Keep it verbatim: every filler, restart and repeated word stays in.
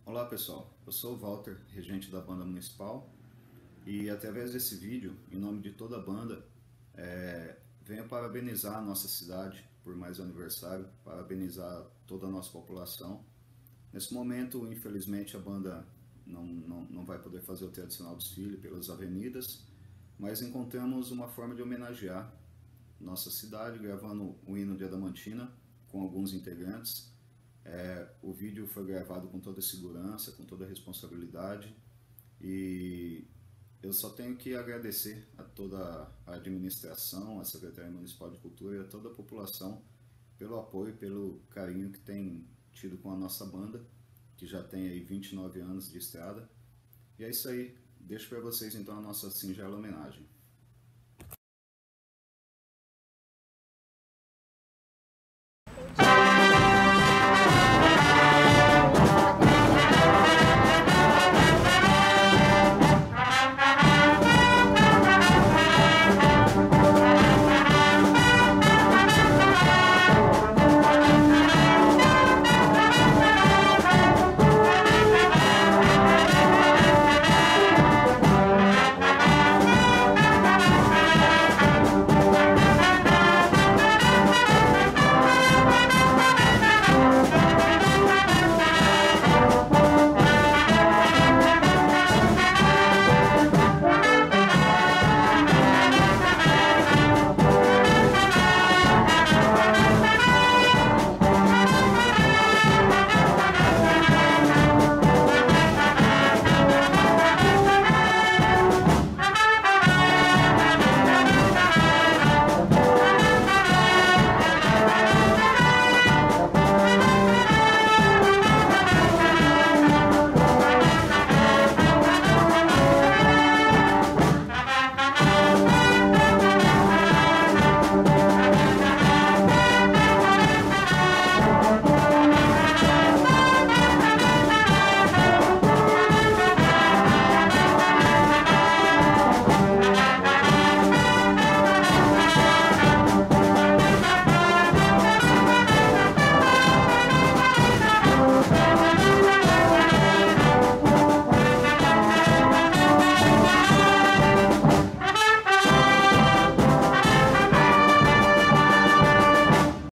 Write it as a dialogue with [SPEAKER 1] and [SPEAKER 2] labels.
[SPEAKER 1] Olá pessoal, eu sou o Walter, regente da banda municipal, e através desse vídeo, em nome de toda a banda, é, venho parabenizar a nossa cidade por mais um aniversário, parabenizar toda a nossa população. Nesse momento, infelizmente, a banda não, não, não vai poder fazer o tradicional desfile pelas avenidas, mas encontramos uma forma de homenagear nossa cidade, gravando o hino de Adamantina com alguns integrantes. É, o vídeo foi gravado com toda a segurança, com toda a responsabilidade, e eu só tenho que agradecer a toda a administração, a Secretaria Municipal de Cultura e a toda a população pelo apoio, pelo carinho que tem tido com a nossa banda, que já tem aí vinte e nove anos de estrada. E é isso aí, deixo para vocês então a nossa singela homenagem.